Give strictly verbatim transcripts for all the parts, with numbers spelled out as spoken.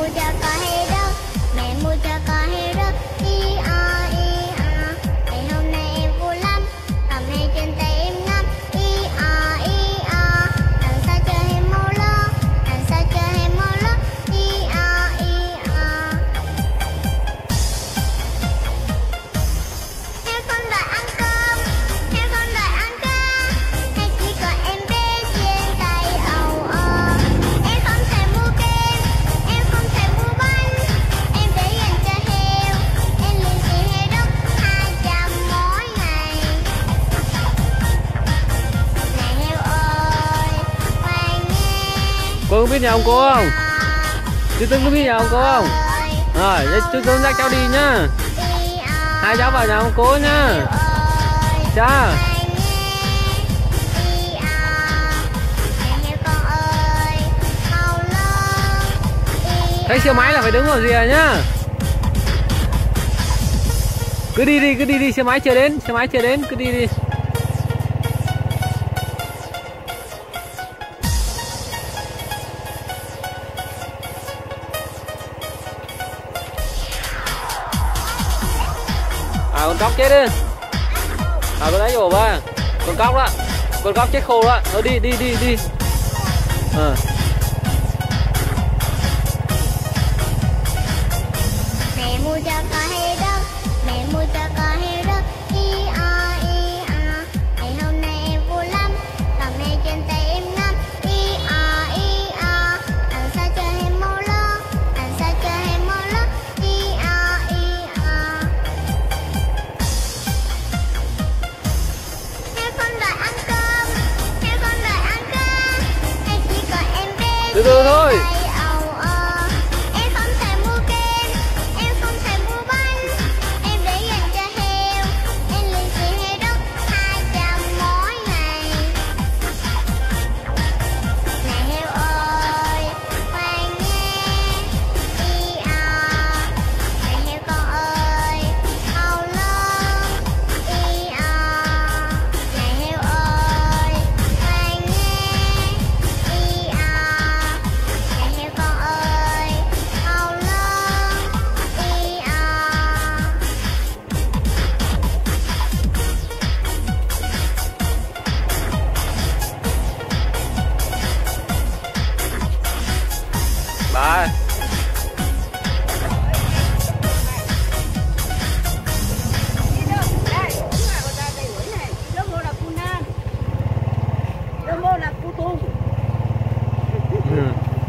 mua cho con heo đất, mẹ mua cho con heo đất. Y o y o, ngày hôm nay em vui lắm, cầm heo trên tay em ngắm. Y o y o, làm sao cho heo mau lớn, làm sao cho heo mau lớn. Y o y o. Heo không đòi ăn cơm, heo không đòi ăn cơm, hay chỉ có em bé trên tay ầu ơ. Em không thể mua kem, em không thể mua bánh, em để dành cho heo, em liền tiền heo đất hai trăm mỗi ngày. Này heo ơi, khoan nghe. Cô có biết nhà ông cô không? Chú Tuấn có biết nhà ông cô không? Rồi, vậy chú Tuấn dắt cháu đi nhá. Hai cháu vào nhà ông cô nhá. Cha. Thấy xe máy là phải đứng vào rìa nhá. Cứ đi đi, cứ đi đi, xe máy chưa đến, xe máy chưa đến, cứ đi đi. À, con cóc chết đi. À, con ấy vô ba. Con cóc đó. Con cóc chết khô đó. Nó đi đi đi đi. À. Mẹ mua cho con heo đất, mẹ mua cho con heo đất. Y o y o, ngày hôm nay em vui lắm, cầm heo trên tay em ngắm. Y o y o, làm sao cho heo mau lớn, làm sao cho heo mau lớn. Y o y o. Heo không đòi ăn cơm, heo không đòi ăn cơm, hay chỉ có em bé Từ từ thôi. tay ầu ơ. Em không thể mua kem, em không thể mua bánh, em để dành cho heo, em liền tiền heo đất hai trăm mỗi ngày. Này heo ơi, khoan nghe. Y o, này heo con ơi, mau lớn. Y o, này heo ơi, khoan nghe. Y o, này heo con ơi, mau lớn. Y o. Ba. Ừ.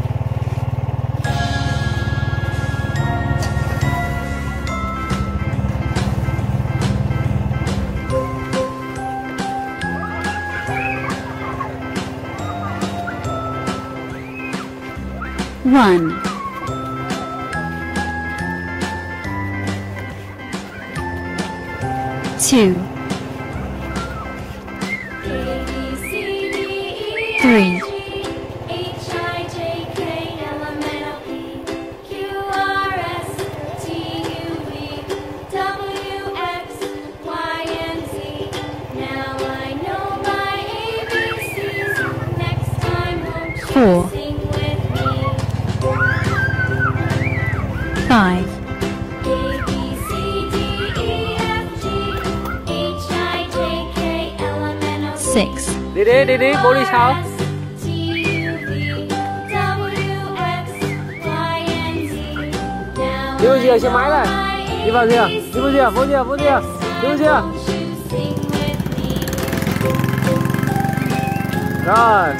One. Two. Three. Four. Five. Six. Đi đi đi đi, bố đi sau. Đi vào rìa xe máy này. Đi vào rìa, đi vào rìa, vô rìa, vô rìa. Đi vào rìa. Rồi.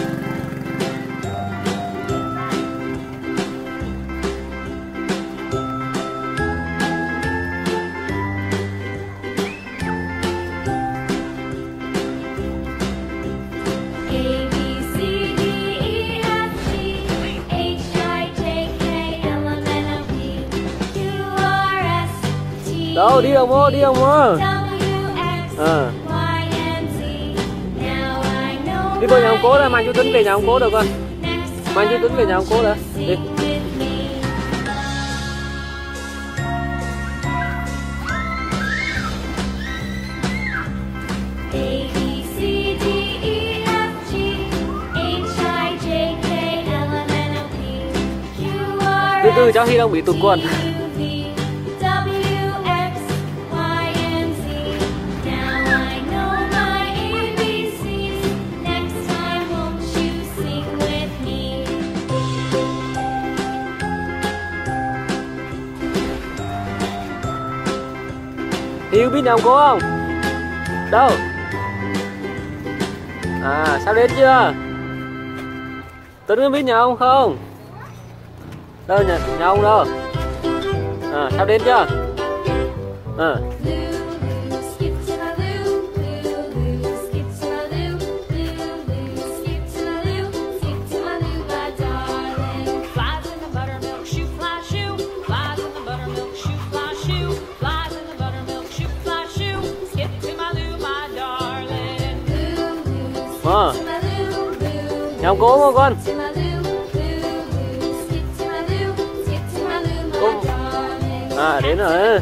Đâu, đi đâu mua, đi đâu mua. À. Đi vào nhà ông cố đây, mang chú Tuấn về nhà ông cố được con. Mang chú Tuấn về nhà ông cố đã. Đi. Từ từ cháu Hy đang bị tụt quần. Hiếu biết nào cô không? Đâu? À, sao đến chưa? Tuấn có biết nhau không? Đâu nhỉ? Nhau đâu? À, sao đến chưa? À. À. Nhau cố không con? Cô... À đến rồi.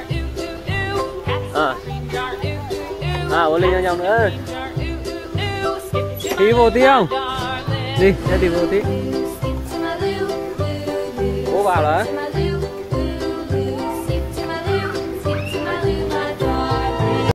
À. À ô Linh cho nhau nữa. Đi vô tí không? Đi, đi vô tí. Cố vào rồi.